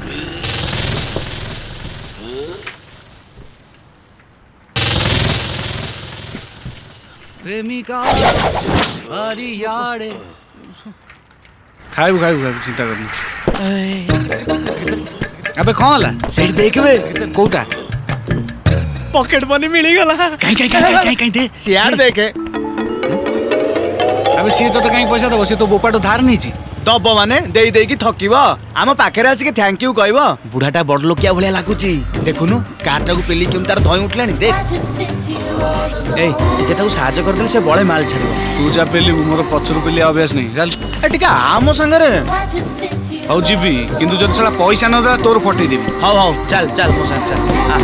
प्रेमिका बारी याड़े खाइबु खाइबु खाइबु चिंता करनी अबे कौन ला सीट देखबे कोटा पॉकेट मनी मिली गला कहीं दे सियार देखे अबे सी तो कहीं पैसा दबो सी तो बोपाटो धार नहीं छी दबो माने देई देई की थकीबो आम पाखरे आसी के थैंक यू कहबो बुढ़ाटा बड़ लोकिया भलिया लागुची देखुनु कारटा को पेली केम तार धई उठलानी देख ए टिके ताऊ साहाଯ୍य कर देले से बळे माल छाड़िबो तू जा पेली मोर पछरु पेली अभ्यास नहीं चल ए टिके आमो संगरे हौ जीबी किंतु जद साला पैसा न दा तोर फटई देबी हौ हौ चल चल मो संग चल आ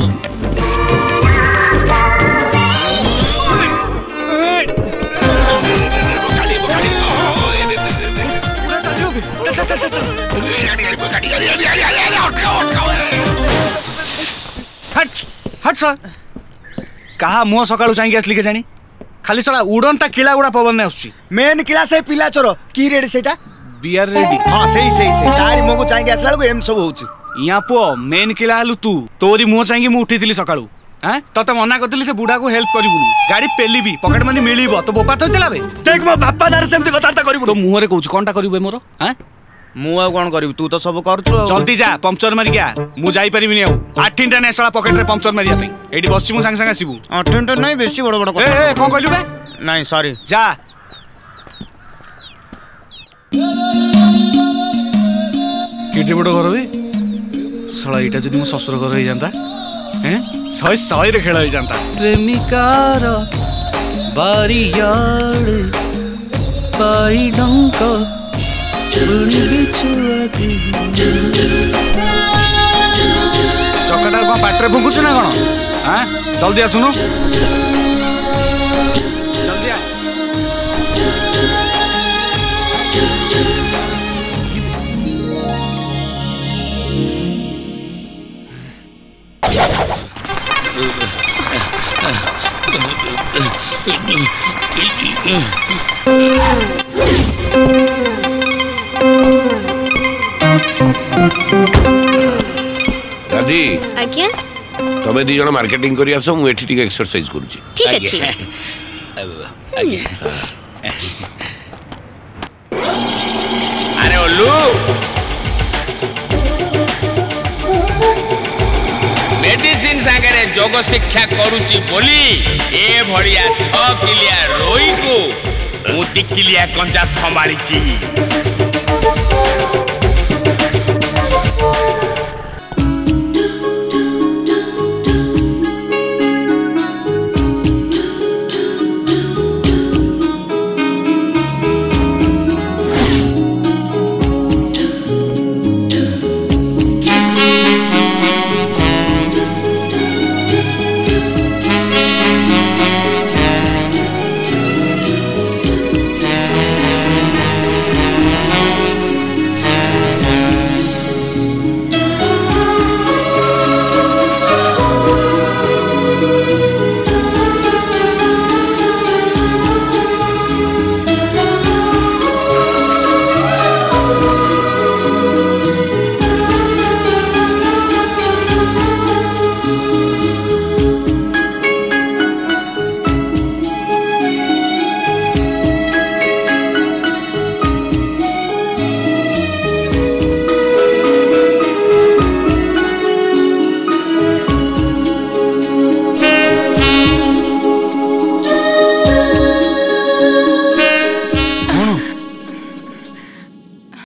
हट सर कहा मुह सकाळू चाहिए आसली के जानी खाली सला उड़नता किला गुड़ा पवन ने आसी मेन किला से पिला चोर की रेडी सेटा बियर रेडी हां सही सही सही तारी मो को चाहिए आसला को एम सब होची इया पो मेन किला हलु तू तोरी मुह चाहिए मु उठीतिली सकाळू हैं तते मना करतिली से बुढ़ा को हेल्प करिबुनु गाड़ी पेलीबी पॉकेट मनी मिलिबो तो बोपा तो देलाबे देख मो बापा नार सेमती कथार्ता करिबु तो मुह रे कहूछ कोनटा करिबे मोर हैं मु आ कोन करिबु तू तो सब करछु जल्दी जा पंक्चर मारि गया मु जाई परिबिनी आ 8टा नेसला पॉकेट रे पंक्चर मारिया पे एडी बसछि मु संग संग आसीबु 8टा नहीं बेसी बड़ बड़ कथा ए कोन कहलु बे नहीं सॉरी जा केटे बड़ घर बे साला एटा जदी मो ससुर घर होई जानता हैं 100 रे खेल होई जानता प्रेमिकार बारी यार पाई डंका चकटा कौन पाटे फुंकुच ना कौन हाँ जल्दी आसुनु जल्दी आ दादी आज्ञा तमे दी जण मार्केटिंग करी आसो मु एठी टिके एक्सरसाइज करूची ठीक अछि अरे ओल्लू मेडिसिन सागरे जोग शिक्षा करूची बोली ए भड़िया 6 किलिया रोई को 2 किलिया कंजा संभाळीची